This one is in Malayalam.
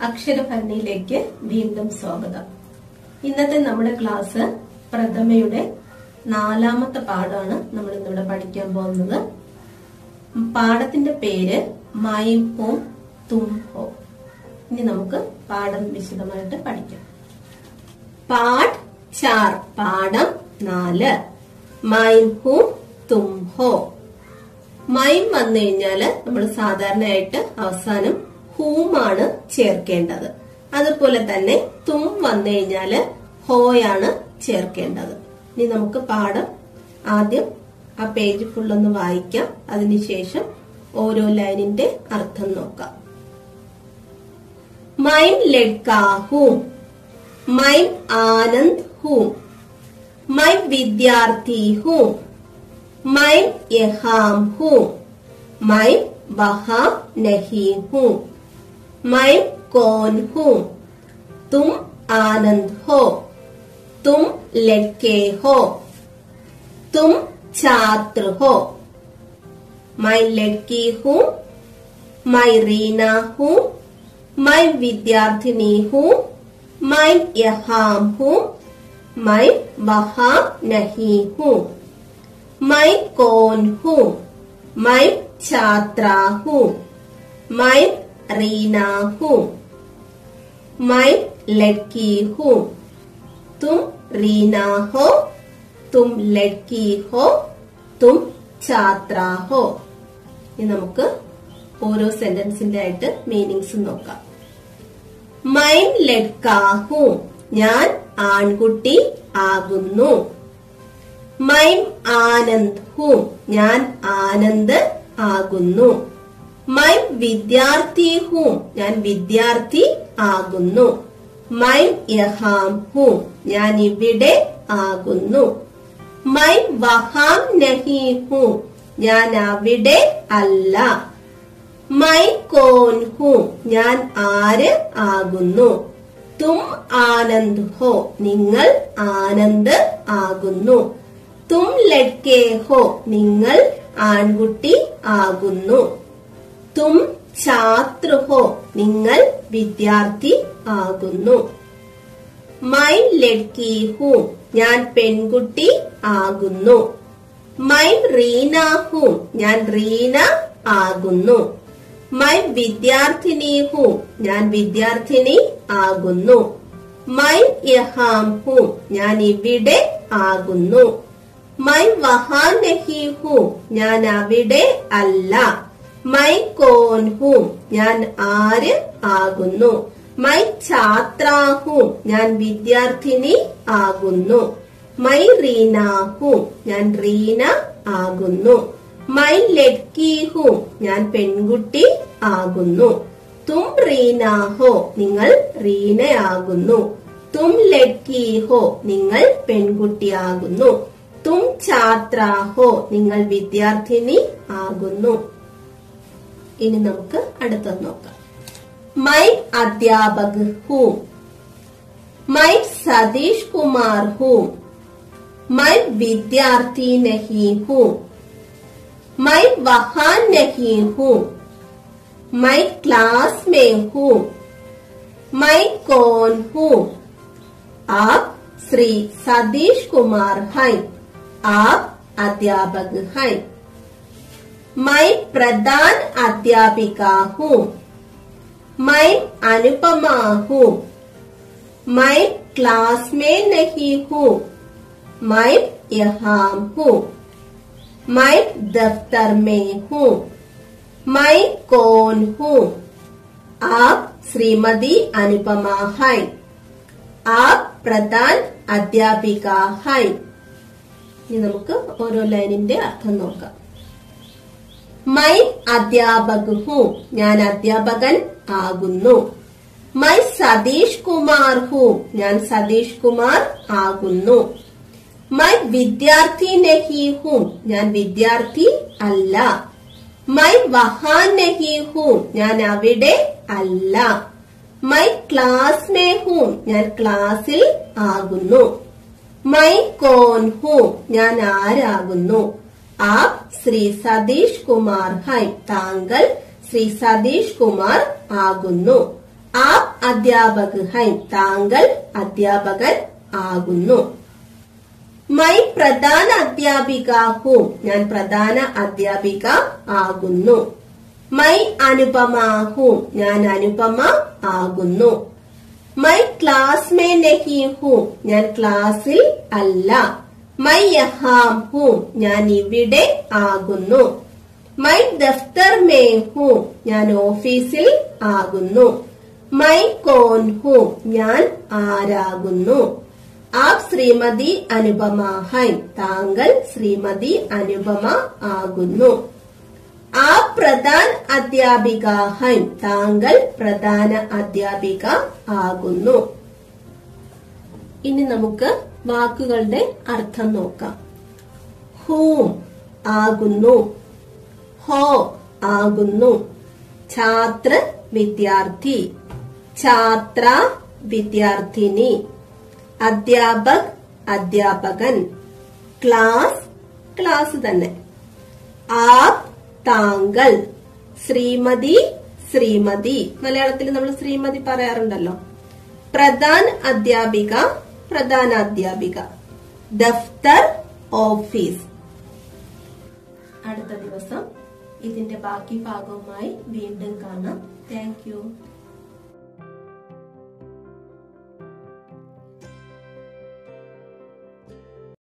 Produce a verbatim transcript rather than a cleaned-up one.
അക്ഷരഭരണിയിലേക്ക് വീണ്ടും സ്വാഗതം. ഇന്നത്തെ നമ്മുടെ ക്ലാസ് പ്രഥമയുടെ നാലാമത്തെ പാഠമാണ് നമ്മൾ ഇന്നിവിടെ പഠിക്കാൻ പോകുന്നത്. പാഠത്തിന്റെ പേര് മൈം ഹൂം തും ഹോ. ഇനി നമുക്ക് പാഠം വിശദമായിട്ട് പഠിക്കാം. പാഠ് ചാർ, പാഠം നാല്. മൈം ഹൂം തും ഹോ. മൈം വന്നു കഴിഞ്ഞാല് നമ്മൾ സാധാരണയായിട്ട് അവസാനം ഹൂമാണ് ചേർക്കേണ്ടത്. അതുപോലെ തന്നെ തും വന്നു കഴിഞ്ഞാല് ഹോയാണ് ചേർക്കേണ്ടത്. ഇനി നമുക്ക് പാഠം ആദ്യം ആ പേജ് ഫുള്ളൊന്ന് വായിക്കാം. അതിനുശേഷം ഓരോ ലൈനിന്റെ അർത്ഥം നോക്കാം. മൈം ലഡ്കാ ഹൂം, മൈം ആനന്ദ് ഹൂം, മൈം വിദ്യാർത്ഥി ഹൂം, മൈം യഹാം ഹൂം, മൈം വഹാം നഹീ ഹൂം, മൈം कौन हूँ, तुम आनंद हो, तुम लड़के हो, तुम छात्र हो, मैं लड़की हूँ, मैं रीना हूँ, मैं विद्यार्थिनी हूँ, मैं यहाँ हूँ, मैं वहाँ नहीं हूँ, मैं कौन हूँ, मैं छात्रा हूँ, मैं रीना हूँ, मैं लड़की हूँ, तुम रीना हो, तुम लड़की हो, तुम छात्रा हो. ഇനി നമുക്ക് ഓരോ സെന്റൻസിന്റെ ആയിട്ട് മീനിങ്സ് നോക്കാം. മൈം ലഡ്കാ ഹൂ, ഞാൻ ആൺകുട്ടി ആകുന്നു. മൈം ആനന്ദ് ഹൂ, ഞാൻ ആനന്ദ് ആകുന്നു. മൈ വിദ്യാർത്ഥി ഹൂം, ഞാൻ വിദ്യാർത്ഥി ആകുന്നു. മൈ യഹാം ഹൂം, ഞാൻ ഇവിടെ ആകുന്നു. മൈ വഹാം നഹീ ഹൂം, ഞാൻ അവിടെ അല്ല. മൈ കോൻ ഹൂം, ഞാൻ ആര് ആകുന്നു. തും ആനന്ദ് ഹോ, നിങ്ങൾ ആനന്ദ് ആകുന്നു. തും ലഡ്കേ ഹോ, നിങ്ങൾ ആൺകുട്ടി ആകുന്നു. തും ഛാത്ര ഹോ, നിങ്ങൾ വിദ്യാർത്ഥി ആകുന്നു. മൈ ലഡ്കി ഹൂ, ഞാൻ പെൺകുട്ടി ആകുന്നു. മൈ റീന ഹൂ, ഞാൻ റീന ആകുന്നു. മൈ വിദ്യാർത്ഥിനി ഹൂ, ഞാൻ വിദ്യാർത്ഥിനി ആകുന്നു. മൈ യഹാം ഹൂ, ഞാൻ ഇവിടെ ആകുന്നു. മൈ വഹാ നഹീ ഹൂ, ഞാൻ അവിടെ അല്ല. മൈ കോൻ ഹൂം, ഞാൻ ആര് ആകുന്നു. മൈ ഛാത്രാ ഹൂം, ഞാൻ വിദ്യാർത്ഥിനി ആകുന്നു. മൈ റീന ഹൂം, ഞാൻ റീന ആകുന്നു. മൈ ലഡ്കി ഹൂം, ഞാൻ പെൺകുട്ടി ആകുന്നു. തും റീന ഹോ, നിങ്ങൾ റീനയാകുന്നു. തും ലഡ്കി ഹോ, നിങ്ങൾ പെൺകുട്ടിയാകുന്നു. തും ഛാത്രാ ഹോ, നിങ്ങൾ വിദ്യാർത്ഥിനി ആകുന്നു. ഇനി നമുക്ക് അടുത്തത് നോക്കാം. മൈ അധ്യാപക് ഹൂം, മൈ സതീഷ് കുമാർ ഹൂം, മൈ വിദ്യാർത്ഥി നഹീ ഹൂം, മൈ വഹാൻ നഹീ ഹൂം, മൈ ക്ലാസ് മേ ഹൂം, മൈ കോൻ ഹൂം. आप श्री सतीश कुमार हैं, आप अध्यापक हैं. मैं प्रधान अध्यापिका हूँ. मैं अनुपमा हूँ. मैं क्लास में नहीं हूँ. मैं यहाँ हूँ. मैं दफ्तर में हूँ. मैं कौन हूँ. आप श्रीमती अनुपमा हैं. आप प्रधान अध्यापिका हैं. ഇനി നമുക്ക് ഓരോ ലൈനിന്റെ അർത്ഥം നോക്കാം. മൈ അധ്യാപക് ഹൂ, ഞാൻ അധ്യാപകൻ ആകുന്നു. മൈ സതീഷ് കുമാർ ഹൂ, ഞാൻ സതീഷ് കുമാർ ആകുന്നു. മൈ വിദ്യാർത്ഥി നഹീ ഹൂ, ഞാൻ വിദ്യാർത്ഥി അല്ല. മൈ വഹാൻ നഹീ ഹൂ, ഞാൻ അവിടെ അല്ല. മൈ ക്ലാസ് മേ ഹൂ, ഞാൻ ക്ലാസ്സിൽ ആകുന്നു. മൈ കോൻ ഹൂ, ഞാൻ ആരാകുന്നു. आप श्री सतीश कुमार हैं, താങ്കൾ ശ്രീ സതീഷ് കുമാർ ആകുന്നു. आप അധ്യാപക് ഹൈ, താങ്കൾ അധ്യാപകൻ ആകുന്നു. മൈ പ്രധാന അധ്യാപിക ഹൂം, ഞാൻ പ്രധാന അധ്യാപിക ആകുന്നു. മൈ അനുപമ ഹൂം, ഞാൻ അനുപമ ആകുന്നു. മൈ ക്ലാസ് മേ നഹി ഹൂം, ഞാൻ ക്ലാസ്സിൽ അല്ല. മൈ യഹാം ഹൂം, ഞാൻ ഇവിടെ ആകുന്നു. മൈ ദഫ്തർ മേ ഹൂം, ഞാൻ ഓഫീസിൽ ആകുന്നു. മൈ കോൻ ഹൂം, ഞാൻ ആരാകുന്നു. ആപ് ശ്രീമതി അനുപമ ഹൈ, താങ്കൾ ശ്രീമതി അനുപമ ആകുന്നു. ആപ് പ്രധാൻ അധ്യാപിക ഹൈ, താങ്കൾ പ്രധാന അധ്യാപിക ആകുന്നു. ഇനി നമുക്ക് വാക്കുകളുടെ അർത്ഥം നോക്കാം. ഹൂം ആകുന്നു, ഹോ ആകുന്നു. ഛാത്ര വിദ്യാർത്ഥി, ഛാത്ര വിദ്യാർത്ഥിനി. അധ്യാപക് അധ്യാപകൻ. ക്ലാസ് ക്ലാസ് തന്നെ. ആപ് താങ്കൾ. ശ്രീമതി ശ്രീമതി, മലയാളത്തിൽ നമ്മൾ ശ്രീമതി പറയാറുണ്ടല്ലോ. പ്രധാൻ അധ്യാപിക പ്രധാന അധ്യാപിക. ദഫ്തർ ഓഫീസ്. അടുത്ത ദിവസം ഇതിന്റെ ബാക്കി ഭാഗവുമായി വീണ്ടും കാണാം. Thank U.